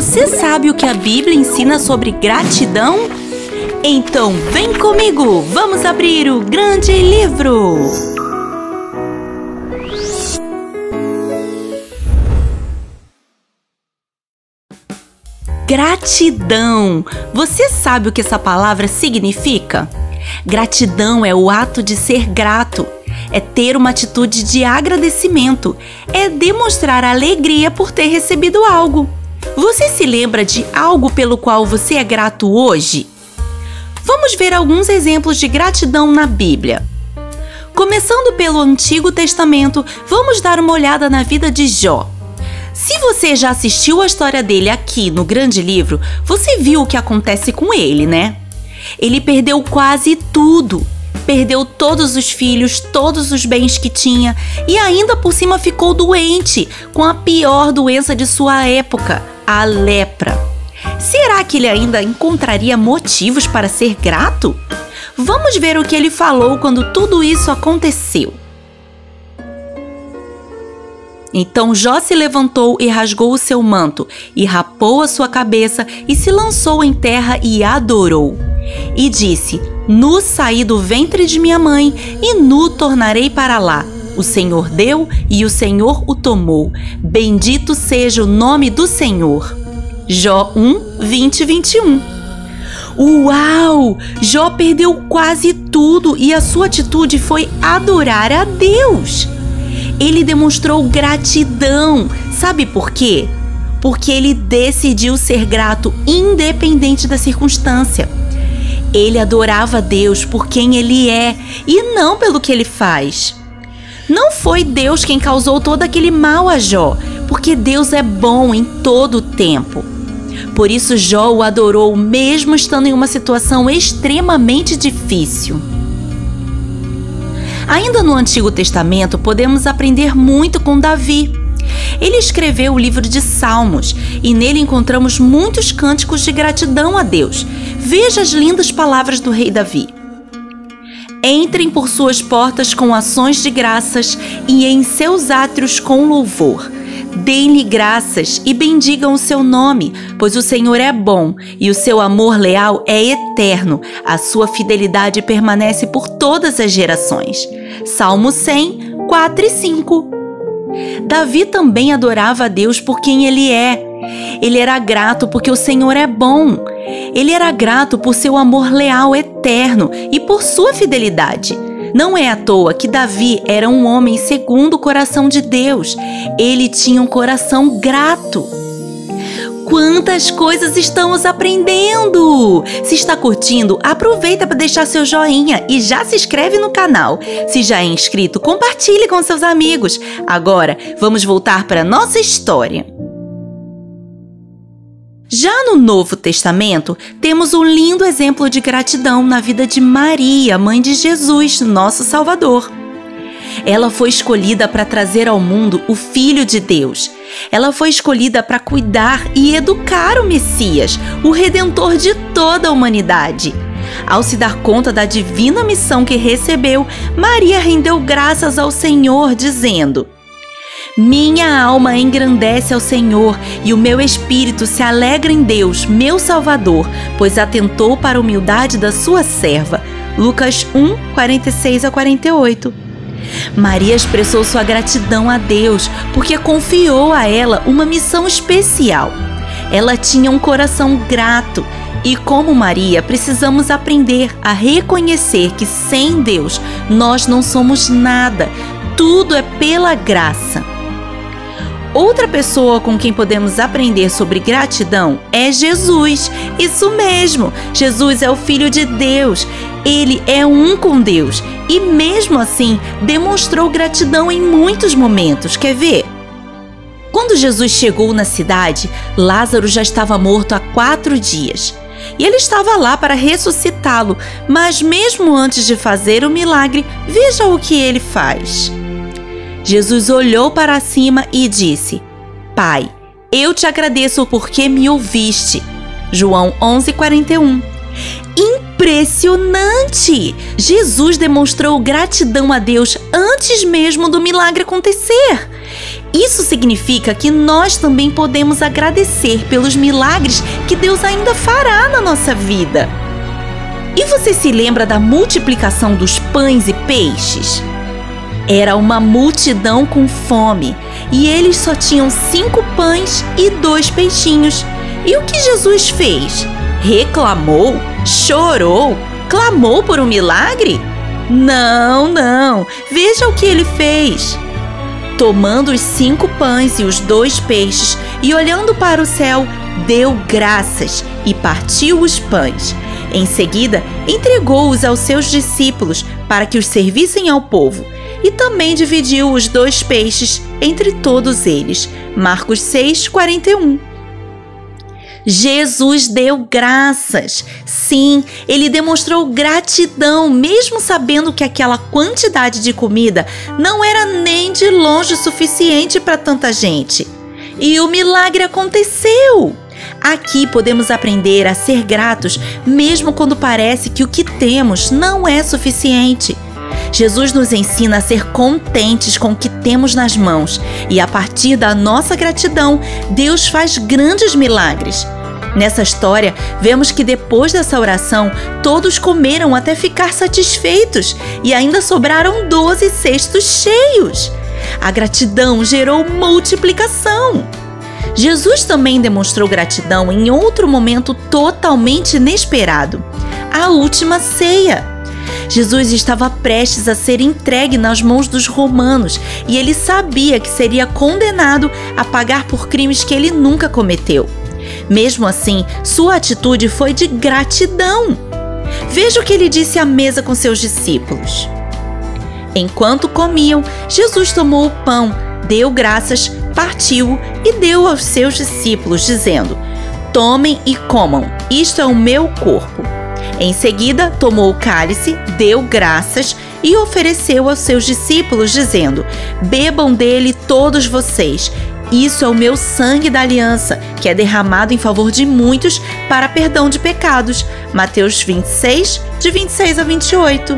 Você sabe o que a Bíblia ensina sobre gratidão? Então vem comigo, vamos abrir o grande livro! Gratidão! Você sabe o que essa palavra significa? Gratidão é o ato de ser grato, é ter uma atitude de agradecimento, é demonstrar alegria por ter recebido algo. Você se lembra de algo pelo qual você é grato hoje? Vamos ver alguns exemplos de gratidão na Bíblia. Começando pelo Antigo Testamento, vamos dar uma olhada na vida de Jó. Se você já assistiu a história dele aqui no Grande Livro, você viu o que acontece com ele, né? Ele perdeu quase tudo. Perdeu todos os filhos, todos os bens que tinha e ainda por cima ficou doente com a pior doença de sua época, a lepra. Será que ele ainda encontraria motivos para ser grato? Vamos ver o que ele falou quando tudo isso aconteceu. Então Jó se levantou e rasgou o seu manto, e rapou a sua cabeça, e se lançou em terra e adorou. E disse: Nu saí do ventre de minha mãe, e nu tornarei para lá. O Senhor deu, e o Senhor o tomou. Bendito seja o nome do Senhor. Jó 1, 20 e 21. Uau! Jó perdeu quase tudo, e a sua atitude foi adorar a Deus. Ele demonstrou gratidão. Sabe por quê? Porque ele decidiu ser grato independente da circunstância. Ele adorava Deus por quem ele é e não pelo que ele faz. Não foi Deus quem causou todo aquele mal a Jó, porque Deus é bom em todo o tempo. Por isso Jó o adorou mesmo estando em uma situação extremamente difícil. Ainda no Antigo Testamento, podemos aprender muito com Davi. Ele escreveu o livro de Salmos e nele encontramos muitos cânticos de gratidão a Deus. Veja as lindas palavras do rei Davi. Entrem por suas portas com ações de graças e em seus átrios com louvor. Deem-lhe graças e bendigam o seu nome, pois o Senhor é bom e o seu amor leal é eterno. A sua fidelidade permanece por todas as gerações. Salmo 100, 4 e 5. Davi também adorava a Deus por quem ele é. Ele era grato porque o Senhor é bom. Ele era grato por seu amor leal eterno e por sua fidelidade. Não é à toa que Davi era um homem segundo o coração de Deus. Ele tinha um coração grato. Quantas coisas estamos aprendendo! Se está curtindo, aproveita para deixar seu joinha e já se inscreve no canal. Se já é inscrito, compartilhe com seus amigos. Agora, vamos voltar para a nossa história. Já no Novo Testamento, temos um lindo exemplo de gratidão na vida de Maria, mãe de Jesus, nosso Salvador. Ela foi escolhida para trazer ao mundo o Filho de Deus. Ela foi escolhida para cuidar e educar o Messias, o Redentor de toda a humanidade. Ao se dar conta da divina missão que recebeu, Maria rendeu graças ao Senhor, dizendo: Minha alma engrandece ao Senhor e o meu espírito se alegra em Deus, meu Salvador, pois atentou para a humildade da sua serva. Lucas 1, 46 a 48. Maria expressou sua gratidão a Deus porque confiou a ela uma missão especial. Ela tinha um coração grato e, como Maria, precisamos aprender a reconhecer que sem Deus nós não somos nada. Tudo é pela graça. Outra pessoa com quem podemos aprender sobre gratidão é Jesus. Isso mesmo, Jesus é o Filho de Deus. Ele é um com Deus e mesmo assim demonstrou gratidão em muitos momentos. Quer ver? Quando Jesus chegou na cidade, Lázaro já estava morto há 4 dias. E ele estava lá para ressuscitá-lo, mas mesmo antes de fazer o milagre, veja o que ele faz. Jesus olhou para cima e disse: Pai, eu te agradeço porque me ouviste. João 11:41. Impressionante! Jesus demonstrou gratidão a Deus antes mesmo do milagre acontecer. Isso significa que nós também podemos agradecer pelos milagres que Deus ainda fará na nossa vida. E você se lembra da multiplicação dos pães e peixes? Era uma multidão com fome e eles só tinham 5 pães e 2 peixinhos. E o que Jesus fez? Reclamou? Chorou? Clamou por um milagre? Não. Veja o que ele fez. Tomando os 5 pães e os 2 peixes e olhando para o céu, deu graças e partiu os pães. Em seguida, entregou-os aos seus discípulos para que os servissem ao povo. E também dividiu os 2 peixes entre todos eles. Marcos 6:41. Jesus deu graças. Sim, ele demonstrou gratidão, mesmo sabendo que aquela quantidade de comida não era nem de longe suficiente para tanta gente. E o milagre aconteceu. Aqui podemos aprender a ser gratos, mesmo quando parece que o que temos não é suficiente. Jesus nos ensina a ser contentes com o que temos nas mãos e, a partir da nossa gratidão, Deus faz grandes milagres. Nessa história, vemos que depois dessa oração, todos comeram até ficar satisfeitos e ainda sobraram 12 cestos cheios. A gratidão gerou multiplicação. Jesus também demonstrou gratidão em outro momento totalmente inesperado: a última ceia. Jesus estava prestes a ser entregue nas mãos dos romanos e ele sabia que seria condenado a pagar por crimes que ele nunca cometeu. Mesmo assim, sua atitude foi de gratidão. Veja o que ele disse à mesa com seus discípulos. Enquanto comiam, Jesus tomou o pão, deu graças, partiu e deu aos seus discípulos, dizendo: "Tomem e comam, isto é o meu corpo." Em seguida, tomou o cálice, deu graças e ofereceu aos seus discípulos, dizendo: "Bebam dele todos vocês. Isso é o meu sangue da aliança, que é derramado em favor de muitos para perdão de pecados." Mateus 26, de 26 a 28.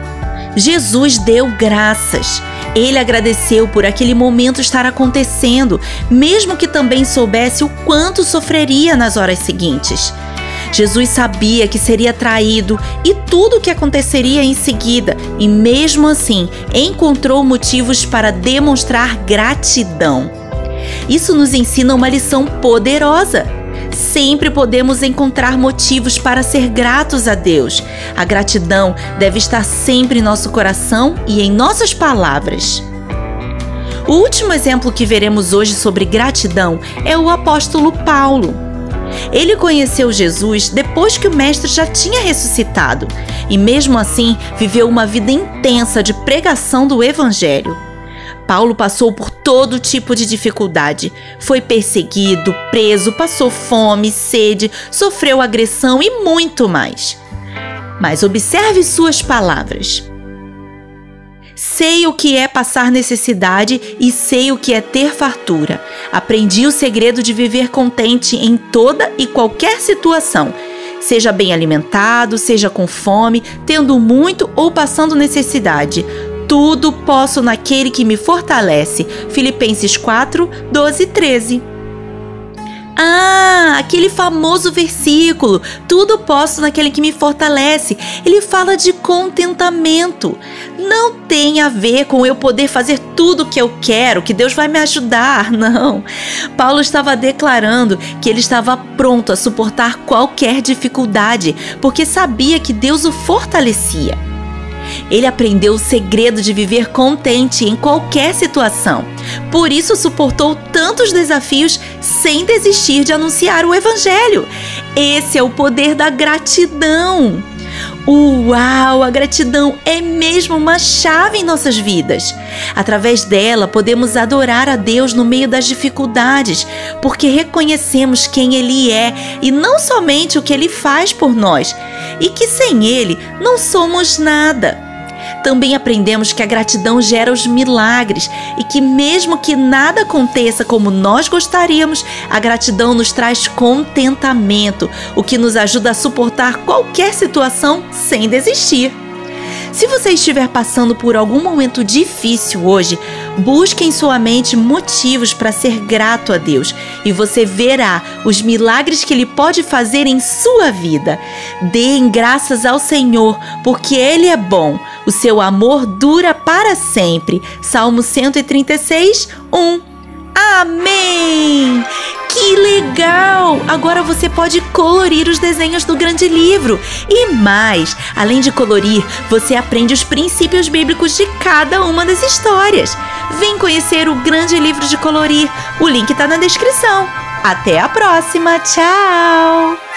Jesus deu graças. Ele agradeceu por aquele momento estar acontecendo, mesmo que também soubesse o quanto sofreria nas horas seguintes. Jesus sabia que seria traído e tudo o que aconteceria em seguida, e mesmo assim encontrou motivos para demonstrar gratidão. Isso nos ensina uma lição poderosa. Sempre podemos encontrar motivos para ser gratos a Deus. A gratidão deve estar sempre em nosso coração e em nossas palavras. O último exemplo que veremos hoje sobre gratidão é o apóstolo Paulo. Ele conheceu Jesus depois que o Mestre já tinha ressuscitado e, mesmo assim, viveu uma vida intensa de pregação do Evangelho. Paulo passou por todo tipo de dificuldade. Foi perseguido, preso, passou fome, sede, sofreu agressão e muito mais. Mas observe suas palavras. Sei o que é passar necessidade e sei o que é ter fartura. Aprendi o segredo de viver contente em toda e qualquer situação. Seja bem alimentado, seja com fome, tendo muito ou passando necessidade. Tudo posso naquele que me fortalece. Filipenses 4, 12 e 13. Aquele famoso versículo, tudo posso naquele que me fortalece. Ele fala de contentamento. Não tem a ver com eu poder fazer tudo o que eu quero, que Deus vai me ajudar, não. Paulo estava declarando que ele estava pronto a suportar qualquer dificuldade, porque sabia que Deus o fortalecia. Ele aprendeu o segredo de viver contente em qualquer situação. Por isso suportou tantos desafios sem desistir de anunciar o Evangelho. Esse é o poder da gratidão. Uau! A gratidão é mesmo uma chave em nossas vidas. Através dela, podemos adorar a Deus no meio das dificuldades, porque reconhecemos quem Ele é e não somente o que Ele faz por nós, e que sem Ele não somos nada. Também aprendemos que a gratidão gera os milagres e que mesmo que nada aconteça como nós gostaríamos, a gratidão nos traz contentamento, o que nos ajuda a suportar qualquer situação sem desistir. Se você estiver passando por algum momento difícil hoje, Busque em sua mente motivos para ser grato a Deus e você verá os milagres que Ele pode fazer em sua vida. Deem graças ao Senhor, porque Ele é bom. O seu amor dura para sempre. Salmo 136, 1. Amém! Que legal! Agora você pode colorir os desenhos do grande livro. E mais, além de colorir, você aprende os princípios bíblicos de cada uma das histórias. Vem conhecer o grande livro de colorir. O link está na descrição. Até a próxima! Tchau!